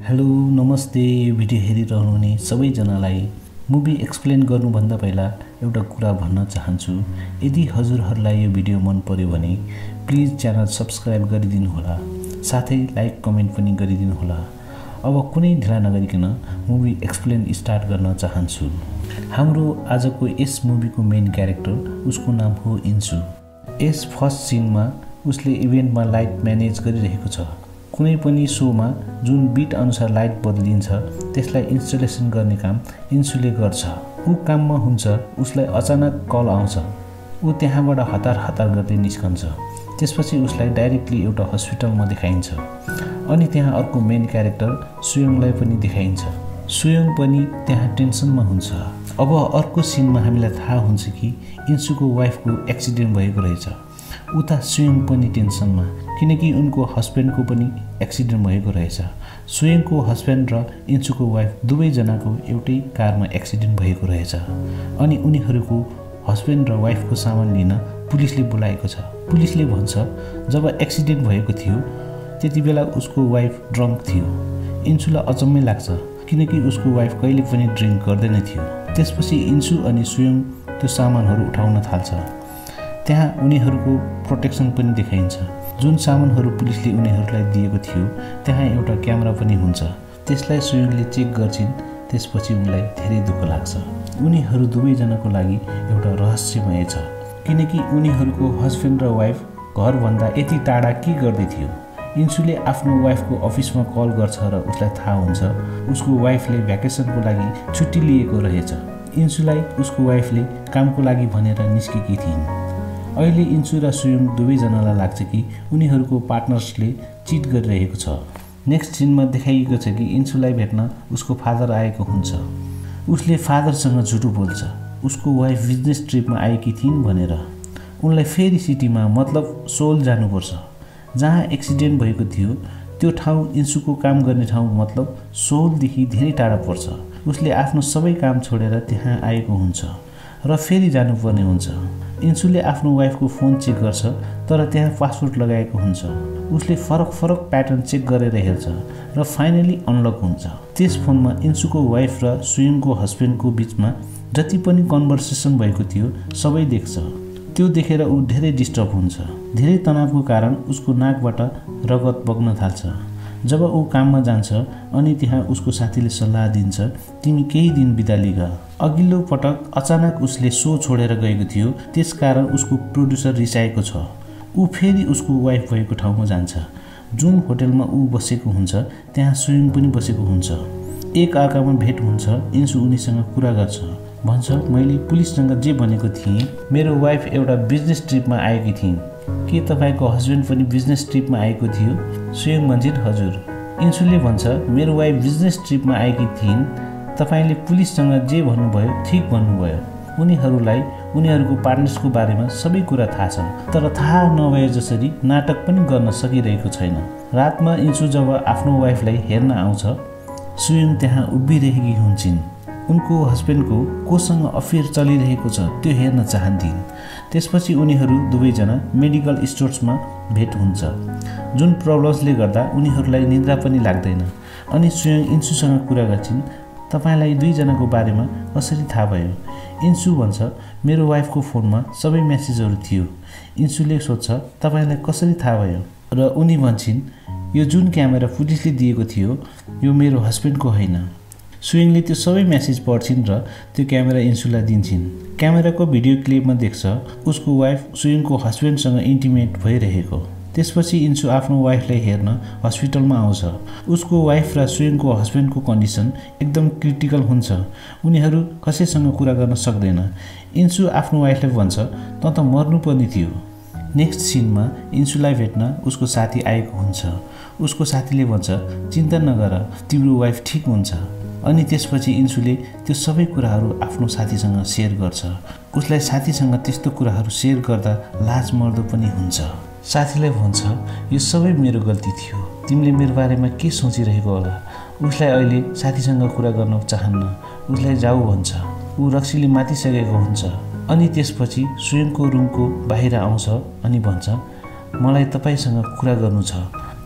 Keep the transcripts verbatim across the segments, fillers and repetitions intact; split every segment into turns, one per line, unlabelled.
Hello नमस्ते video हेरिरहनुहुने सबैजनालाई movie explain गर्नुभन्दा पहिला एउटा कुरा भन्न चाहन्छु। यदि हजुरहरूलाई यो भिडियो मन पर्यो भने प्लिज च्यानल सब्स्क्राइब गरिदिनु होला, साथै लाइक कमेन्ट पनि गरिदिनु होला। अब कुनै ढिला नगरिकन मुभी एक्सप्लेन स्टार्ट गर्न चाहन्छु। हाम्रो आजको यस मुभीको मेन क्यारेक्टर उसको नाम हो इन्सु। यस फर्स्ट सिनमा उसले इभेन्टमा लाइट म्यानेज गरिरहेको छ। कुनै पनि शोमा जुन बिट अनुसार लाइट बदलिन्छ त्यसलाई इन्स्टलेसन गर्ने काम इन्सुले गर्छ। ऊ काममा हुन्छ, उसलाई अचानक कल आउँछ। ऊ त्यहाँबाट हतार हतार गर्दै निस्कन्छ। त्यसपछि उसलाई डाइरेक्टली एउटा हस्पिटलमा देखाइन्छ अनि त्यहाँ अर्को मेन क्यारेक्टर सुयोङलाई पनि देखाइन्छ। सुयोङ पनि त्यहाँ टेन्सनमा हुन्छ। अब अर्को सिनमा हामीलाई थाहा हुन्छ कि इन्सुको वाइफको एक्सिडेन्ट भएको रहेछ। उता सुयोङ पनि टेन्सनमा, किनकि उनको हस्बेन्डको पनि एक्सिडेन्ट भएको रहेछ। सुयोङको हस्बेन्ड र इन्सुको वाइफ दुवैजनाको एउटै कारमा एक्सिडेन्ट भएको रहेछ अनि उनीहरूको हस्बेन्ड र वाइफको सामान लिन पुलिसले बोलाएको छ। पुलिसले भन्छ जब एक्सिडेन्ट भएको थियो त्यति बेला उसको वाइफ ड्रङ्क थियो। इन्सुलाई अचम्मै लाग्छ किनकि उसको वाइफ कहिले पनि ड्रिङ्क गर्दैन थियो। त्यसपछि इन्सु अनि सुयोङ त्यो सामानहरू उठाउन थाल्छ। त्यहाँ उनीहरूको प्रोटेक्सन पनि देखाइन्छ। जुन सामानहरू पुलिसले उनीहरूलाई दिएको थियो त्यहाँ एउटा क्यामेरा पनि हुन्छ। त्यसलाई सुयोङले चेक गर्छिन्। त्यसपछि उनलाई धेरै दुःख लाग्छ। उनीहरू दुवैजनाको लागि एउटा रहस्यमय छ, किनकि उनीहरूको हस्बेन्ड र वाइफ घरभन्दा यति टाढा के गर्दै थियो। इन्सुले आफ्नो वाइफको अफिसमा कल गर्छ र उसलाई थाहा हुन्छ उसको वाइफले भ्याकेसनको लागि छुट्टी लिएको रहेछ। इन्सुलाई उसको वाइफले कामको लागि भनेर निस्केकी थिइन्। अहिले इन्सु र सुयोङ दुवैजनालाई लाग्छ कि उनीहरूको पार्टनर्सले चिट गरिरहेको छ। नेक्स्ट सिनमा देखाइएको छ कि इन्सुलाई भेट्न उसको फादर आएको हुन्छ। उसले फादरसँग झुटो बोल्छ उसको वाइफ बिजनेस ट्रिपमा आएकी थिइन् भनेर। उनलाई फेरि सिटीमा मतलब सोल जानुपर्छ जहाँ एक्सिडेन्ट भएको थियो। त्यो ठाउँ इन्सुको काम गर्ने ठाउँ मतलब सोलदेखि धेरै टाढा पर्छ। उसले आफ्नो सबै काम छोडेर त्यहाँ आएको हुन्छ र फेरि जानुपर्ने हुन्छ। इन्सुले आफ्नो वाइफको फोन चेक गर्छ तर त्यहाँ पासवर्ड लगाएको हुन्छ। उसले फरक फरक प्याटर्न चेक गरेर हेर्छ र फाइनली अनलक हुन्छ। त्यस फोनमा इन्सुको वाइफ र सुयोङको हस्बेन्डको बिचमा जति पनि कन्भर्सेसन भएको थियो सबै देख्छ। त्यो देखेर ऊ धेरै डिस्टर्ब हुन्छ। धेरै तनावको कारण उसको नाकबाट रगत बग्न थाल्छ। जब ऊ काममा जान्छ अनि त्यहाँ उसको साथीले सल्लाह दिन्छ तिमी केही दिन बिदा लिग। अघिल्लो पटक अचानक उसले सो छोडेर गएको थियो, त्यसकारण उसको प्रोड्युसर रिसाएको छ। ऊ फेरि उसको वाइफ भएको ठाउँमा जान्छ। जुन होटलमा ऊ बसेको हुन्छ त्यहाँ सुयोङ पनि बसेको हुन्छ। एक अर्कामा भेट हुन्छ। इन्सु उनीसँग कुरा गर्छ, भन्छ मैले पुलिससँग जे भनेको थिएँ मेरो वाइफ एउटा बिजनेस ट्रिपमा आएकी थिइन्। के तपाईँको हस्बेन्ड पनि बिजनेस ट्रिपमा आएको थियो? सुयोङ भन्छन् हजुर। इन्सुले भन्छ मेरो वाइफ बिजनेस ट्रिपमा आएकी थिइन्। तपाईँले पुलिससँग जे भन्नुभयो ठिक भन्नुभयो। उनीहरूलाई उनीहरूको पार्टनर्सको बारेमा सबै कुरा थाहा छ तर थाहा नभए जसरी नाटक पनि गर्न सकिरहेको छैन। रातमा इन्सु जब आफ्नो वाइफलाई हेर्न आउँछ सुयोङ त्यहाँ उभिरहेकी हुन्छन्। उनको हस्बेन्डको कोसँग अफेयर चलिरहेको छ त्यो हेर्न चाहन्थिन्। त्यसपछि उनीहरू दुवैजना मेडिकल स्टोर्समा भेट हुन्छ। जुन प्रब्लम्सले गर्दा उनीहरूलाई निद्रा पनि लाग्दैन अनि सुयोङ इन्सुसँग कुरा गर्छिन् तपाईँलाई दुईजनाको बारेमा कसरी थाहा भयो? इन्सु भन्छ मेरो वाइफको फोनमा सबै मेसेजहरू थियो। इन्सुले सोध्छ तपाईँलाई कसरी थाहा भयो? र उनी भन्छन् यो जुन क्यामेरा पुलिसले दिएको थियो यो मेरो हस्बेन्डको होइन। सुयोङले त्यो सबै मेसेज पढ्छिन् र त्यो क्यामेरा इन्सुलाई दिन्छन्। क्यामेराको भिडियो क्लिपमा देख्छ उसको वाइफ सुयोङको हस्बेन्डसँग इन्टिमेट भइरहेको। त्यसपछि इन्सु आफ्नो वाइफलाई हेर्न हस्पिटलमा आउँछ। उसको वाइफ र सुयोङको हस्बेन्डको कन्डिसन एकदम क्रिटिकल हुन्छ। उनीहरू कसैसँग कुरा गर्न सक्दैन। इन्सु आफ्नो वाइफलाई भन्छ त त मर्नुपर्ने थियो। नेक्स्ट सिनमा इन्सुलाई भेट्न उसको साथी आएको हुन्छ। उसको साथीले भन्छ चिन्ता नगर तिम्रो वाइफ ठिक हुन्छ। अनि त्यसपछि इन्सुले त्यो सबै कुराहरू आफ्नो साथीसँग सेयर गर्छ। उसलाई साथीसँग त्यस्तो कुराहरू सेयर गर्दा लाज मर्दो पनि हुन्छ। साथीलाई भन्छ यो सबै मेरो गल्ती थियो, तिमीले मेरो बारेमा के सोचिरहेको होला। उसलाई अहिले साथीसँग कुरा गर्न चाहन्न। उसलाई जाऊ भन्छ। ऊ रक्सीले मातिसकेको हुन्छ। अनि त्यसपछि सुयोङको रुमको बाहिर आउँछ अनि भन्छ मलाई तपाईँसँग कुरा गर्नु छ।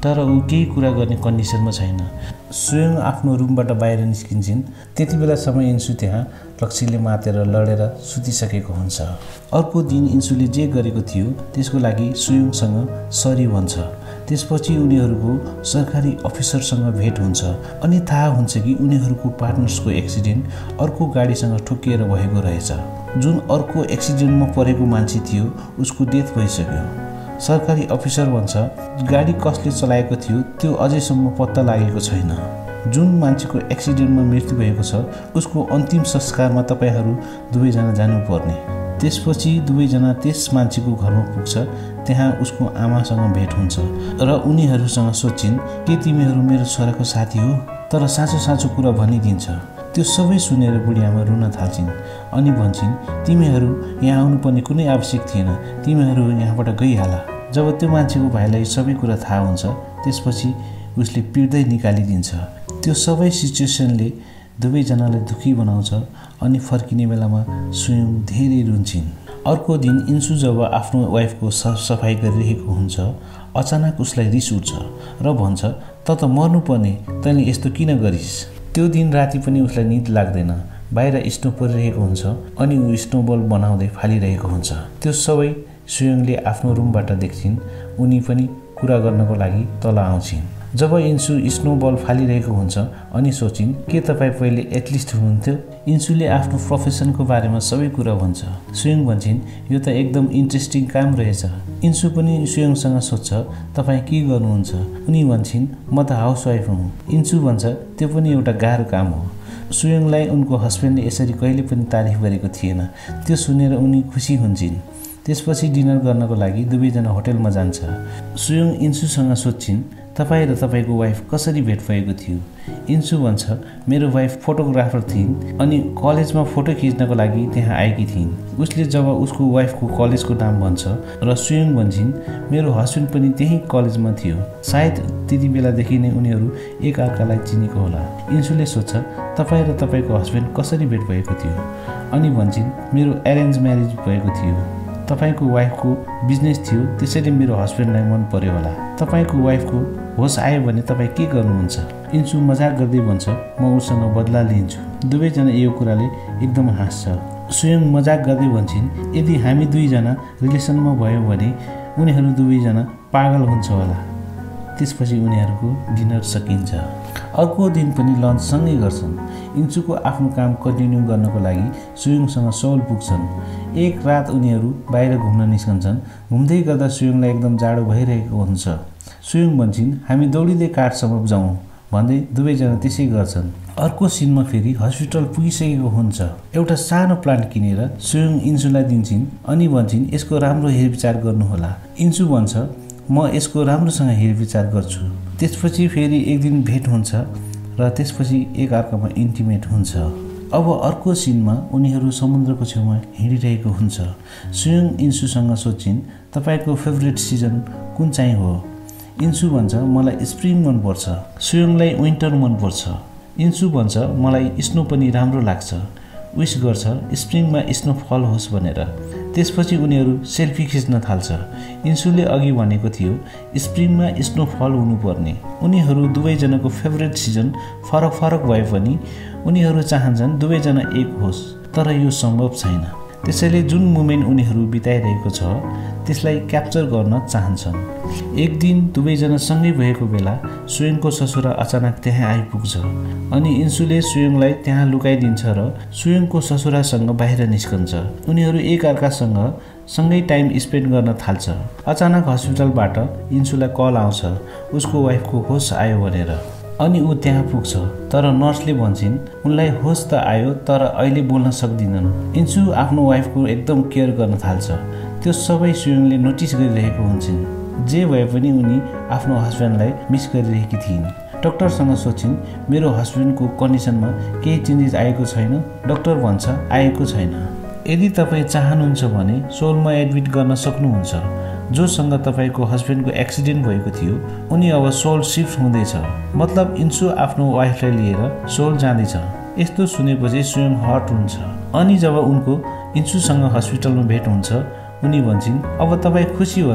तर ऊ केही कुरा गर्ने कन्डिसनमा छैन। स्वयं आफ्नो रुमबाट बाहिर निस्किन्छन्। त्यति बेलासम्म इन्सु त्यहाँ रक्सीले मातेर लडेर सुतिसकेको हुन्छ। अर्को दिन इन्सुले जे गरेको थियो त्यसको लागि स्वयंसँग सरी भन्छ। त्यसपछि उनीहरूको सरकारी अफिसरसँग भेट हुन्छ अनि थाहा हुन्छ कि उनीहरूको पार्टनर्सको एक्सिडेन्ट अर्को गाडीसँग ठोकिएर भएको रहेछ। जुन अर्को एक्सिडेन्टमा परेको मान्छे थियो उसको डेथ भइसक्यो। सरकारी अफिसर भन्छ गाडी कसले चलाएको थियो त्यो अझैसम्म पत्ता लागेको छैन। जुन मान्छेको एक्सिडेन्टमा मृत्यु भएको छ उसको अन्तिम संस्कारमा तपाईहरू दुवैजना जानुपर्ने। त्यसपछि दुवैजना त्यस मान्छेको घरमा पुग्छ। त्यहाँ उसको आमासँग भेट हुन्छ र उनीहरूसँग सोचिन् के तिमीहरू मेरो छोराको साथी हो? तर साँचो साँचो कुरा भनिदिन्छ। त्यो सबै सुनेर बुढीआमा रुन थाल्छिन् अनि भन्छन् तिमीहरू यहाँ आउनुपर्ने कुनै आवश्यक थिएन, तिमीहरू यहाँबाट गइहाल। जब त्यो मान्छेको भाइलाई सबै कुरा थाहा हुन्छ त्यसपछि उसले पिट्दै निकालिदिन्छ। त्यो सबै सिचुएसनले दुवैजनालाई दुखी बनाउँछ अनि फर्किने बेलामा स्वयं धेरै रुन्छन्। अर्को दिन इन्सु जब आफ्नो वाइफको सफाई गरिरहेको हुन्छ अचानक उसलाई रिस उठ्छ र भन्छ त त मर्नुपर्ने, तैँले यस्तो किन गरिस्? त्यो दिन राति पनि उसलाई निद लाग्दैन। बाहिर स्नो परिरहेको हुन्छ अनि ऊ स्नोबल बनाउँदै फालिरहेको हुन्छ। त्यो सबै स्वयंले आफ्नो रुमबाट देख्छिन्। उनी पनि कुरा गर्नको लागि तल आउँछिन्। जब इन्सु स्नोबल फालिरहेको हुन्छ अनि सोचिन् के तपाईँ पहिले एथलिस्ट हुनुहुन्थ्यो? इन्सुले आफ्नो प्रोफेसनको बारेमा सबै कुरा भन्छ। स्वयं भन्छन् यो त एकदम इन्ट्रेस्टिङ काम रहेछ। इन्सु पनि स्वयंसँग सोध्छ तपाईँ के गर्नुहुन्छ? उनी भन्छन् म त हाउसवाइफ हुँ। इन्सु भन्छ त्यो पनि एउटा गाह्रो काम हो। स्वयंलाई उनको हस्बेन्डले यसरी कहिले पनि तारिफ गरेको थिएन। त्यो सुनेर उनी खुसी हुन्छन्। त्यसपछि डिनर गर्नको लागि दुवैजना होटेलमा जान्छ। स्वयं इन्सुसँग सोध्छिन् तपाईँ र तपाईँको वाइफ कसरी भेट भएको थियो? इन्सु भन्छ मेरो वाइफ फोटोग्राफर थिइन् अनि कलेजमा फोटो खिच्नको लागि त्यहाँ आएकी थिइन्। उसले जब उसको वाइफको कलेजको नाम भन्छ र स्वयं भन्छन् मेरो हस्बेन्ड पनि त्यही कलेजमा थियो। सायद त्यति बेलादेखि नै उनीहरू एक अर्कालाई चिनेको होला। इन्सुले सोध्छ तपाईँ र तपाईँको हस्बेन्ड कसरी भेट भएको थियो? अनि भन्छन् मेरो एरेन्ज म्यारेज भएको थियो। तपाईँको वाइफको बिजनेस थियो त्यसैले मेरो हस्बेन्डलाई मन पर्यो होला। तपाईँको वाइफको होस आयो भने तपाईँ के गर्नुहुन्छ? इन्सु मजाक गर्दै भन्छ म उसँग बदला लिन्छु। दुवैजना यो कुराले एकदम हाँस्छ। स्वयं मजाक गर्दै भन्छन् यदि हामी दुईजना रिलेसनमा भयो भने उनीहरू दुवैजना पागल हुन्छ होला। त्यसपछि उनीहरूको डिनर सकिन्छ। अर्को दिन पनि लन्च सँगै गर्छन्। इन्सुको आफ्नो काम कन्टिन्यू गर्नको लागि स्वयंसँग सौल पुग्छन्। एक रात उनीहरू बाहिर घुम्न निस्कन्छन्। घुम्दै गर्दा स्वयंलाई एकदम जाडो भइरहेको हुन्छ। स्वयं भन्छन् हामी दौडिँदै काठसम्म जाउँ भन्दै दुवैजना त्यसै गर्छन्। अर्को सिनमा फेरि हस्पिटल पुगिसकेको हुन्छ। एउटा सानो प्लान्ट किनेर स्वयं इन्सुलाई दिन्छन् अनि भन्छन् यसको राम्रो हेरविचार गर्नुहोला। इन्सु भन्छ म यसको राम्रोसँग हेरविचार गर्छु। त्यसपछि फेरि एक दिन भेट हुन्छ र त्यसपछि एक अर्कामा इन्टिमेट हुन्छ। अब अर्को सिनमा उनीहरू समुद्रको छेउमा हिँडिरहेको हुन्छ। स्वयं इन्सुसँग सोध्छिन् तपाईँको फेभरेट सिजन कुन चाहिँ हो? इन्सु भन्छ मलाई स्प्रिङ मनपर्छ। स्वयंलाई विन्टर मनपर्छ। इन्सु भन्छ मलाई स्नो पनि राम्रो लाग्छ। विश गर्छ स्प्रिङमा स्नो फल होस् भनेर। त्यसपछि उनीहरू सेल्फी खिच्न थाल्छ। इन्सुले अघि भनेको थियो स्प्रिङमा स्नो फल हुनुपर्ने। उनीहरू दुवैजनाको फेभरेट सिजन फरक फरक भए पनि उनीहरू चाहन्छन् दुवैजना एक होस्, तर यो सम्भव छैन। त्यसैले जुन मोमेन्ट उनीहरू बिताइरहेको छ त्यसलाई क्याप्चर गर्न चाहन्छन्। एक दिन दुवैजना सँगै भएको बेला स्वयंको ससुरा अचानक त्यहाँ आइपुग्छ अनि इन्सुले स्वयंलाई त्यहाँ लुकाइदिन्छ र स्वयंको ससुरासँग बाहिर निस्कन्छ। उनीहरू एक अर्कासँग सँगै टाइम स्पेन्ड गर्न थाल्छ। अचानक हस्पिटलबाट इन्सुलाई कल आउँछ उसको वाइफको होस आयो भनेर अनि ऊ त्यहाँ पुग्छ। तर नर्सले भन्छन् उनलाई होस त आयो तर अहिले बोल्न सक्दिनन्। इन्सु आफ्नो वाइफको एकदम केयर गर्न थाल्छ। त्यो सबै स्वयंले नोटिस गरिरहेको हुन्छन्। जे भए पनि उनी आफ्नो हस्बेन्डलाई मिस गरिरहेकी थिइन्। डाक्टरसँग सोचिन् मेरो हस्बेन्डको कन्डिसनमा केही चेन्जेस आएको छैन? डाक्टर भन्छ आएको छैन। यदि तपाईँ चाहनुहुन्छ भने सोलमा एडमिट गर्न सक्नुहुन्छ। जोसँग तपाईँको हस्बेन्डको एक्सिडेन्ट भएको थियो उनी अब सोल सिफ्ट हुँदैछ। मतलब इन्सु आफ्नो वाइफलाई लिएर सोल जाँदैछ। यस्तो सुनेपछि स्वयं हर्ट हुन्छ अनि जब उनको इन्सुसँग हस्पिटलमा भेट हुन्छ उनी भन्छन् अब तपाईँ खुसी होला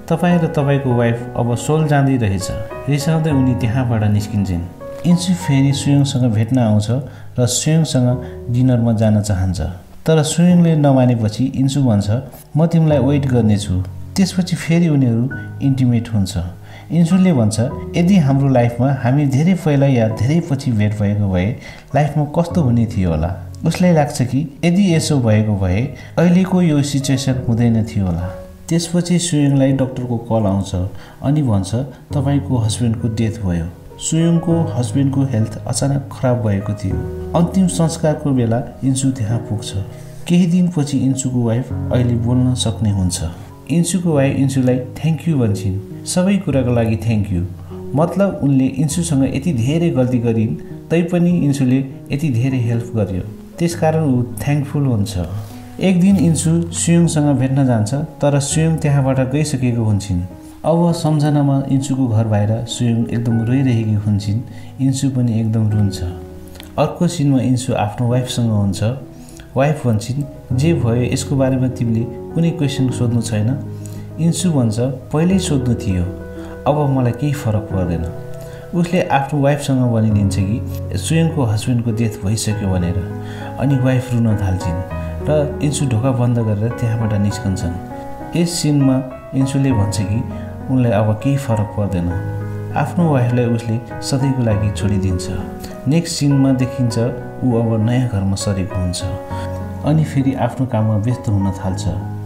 तपाईँ र तपाईँको वाइफ अब सोल जाँदै रहेछ। रिसाउँदै उनी त्यहाँबाट निस्किन्छन्। इन्सु फेरि सुयोङसँग भेट्न आउँछ र सुयोङसँग डिनरमा जान चाहन्छ। तर सुयोङले नमानेपछि इन्सु भन्छ म तिमीलाई वेट गर्नेछु। त्यसपछि फेरि उनीहरू इन्टिमेट हुन्छ। इन्सुले भन्छ यदि हाम्रो लाइफमा हामी धेरै पहिला या धेरै पछि भेट भएको भए लाइफमा कस्तो हुने थियो होला। उसलाई लाग्छ कि यदि यसो भएको भए अहिलेको यो सिचुएसन हुँदैन थियो होला। त्यसपछि सुयोङलाई डाक्टरको कल आउँछ अनि भन्छ तपाईँको हस्बेन्डको डेथ भयो। सुयोङको हस्बेन्डको हेल्थ अचानक खराब भएको थियो। अन्तिम संस्कारको बेला इन्सु त्यहाँ पुग्छ। केही दिनपछि इन्सुको वाइफ अहिले बोल्न सक्ने हुन्छ। इन्सुको वाइफ इन्सुलाई थ्याङ्क यू भन्छन्। सबै कुराको लागि थ्याङ्क यू। मतलब उनले इन्सुसँग यति धेरै गल्ती गरिन् तैपनि इन्सुले यति धेरै हेल्प गर्यो, त्यसकारण ऊ थ्याङ्कफुल हुन्छ। एक दिन इन्सु सुयोङसँग भेट्न जान्छ तर सुयोङ त्यहाँबाट गइसकेको हुन्छन्। अब सम्झनामा इन्सुको घर बाहिर सुयोङ एकदम रोइरहेकी हुन्छन्। इन्सु पनि एकदम रुन्छ। अर्को सिनमा इन्सु आफ्नो वाइफसँग हुन्छ। वाइफ भन्छन् जे भयो यसको बारेमा तिमीले कुनै क्वेसन सोध्नु छैन। इन्सु भन्छ पहिल्यै सोध्नु थियो, अब मलाई केही फरक पर्दैन। उसले आफ्नो वाइफसँग भनिदिन्छ कि सुयोङको हस्बेन्डको डेथ भइसक्यो भनेर। अनि वाइफ रुन थाल्छिन् र इन्सु ढोका बन्द गरेर त्यहाँबाट निस्कन्छन्। यस सिनमा इन्सुले भन्छ कि उनलाई अब केही फरक पर्दैन। आफ्नो वाइफलाई उसले सधैँको लागि छोडिदिन्छ। नेक्स्ट सिनमा देखिन्छ ऊ अब नयाँ घरमा सरेको हुन्छ अनि फेरि आफ्नो काममा व्यस्त हुन थाल्छ।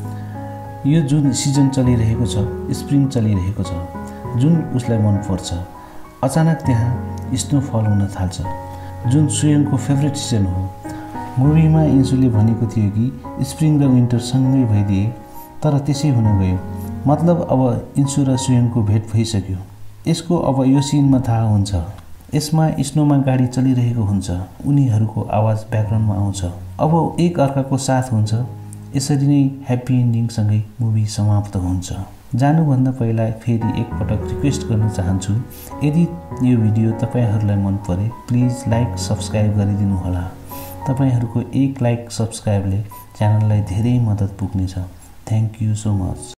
यो जुन सिजन चलिरहेको छ, स्प्रिङ चलिरहेको छ, जुन उसलाई मनपर्छ। अचानक त्यहाँ स्नोफल हुन थाल्छ जुन सुयोङको फेभरेट सिजन हो। मुभीमा इन्सुले भनेको थियो कि स्प्रिङ र विन्टर सँगै भइदिए तर त्यसै हुन गयो। मतलब अब इन्सु र सुयोङको भेट भइसक्यो। यसको अब यो सिनमा थाहा हुन्छ। यसमा स्नोमा गाडी चलिरहेको हुन्छ। उनीहरूको आवाज ब्याकग्राउन्डमा आउँछ। अब एक अर्काको साथ हुन्छ। यसरी नै ह्याप्पी इन्डिङसँगै मुभी समाप्त हुन्छ। जानुभन्दा पहिला फेरि एकपटक रिक्वेस्ट गर्न चाहन्छु, यदि यो भिडियो तपाईँहरूलाई मन परे प्लिज लाइक सब्सक्राइब गरिदिनु होला। तपाईँहरूको एक लाइक सब्सक्राइबले च्यानललाई धेरै मद्दत पुग्नेछ। Thank you so much.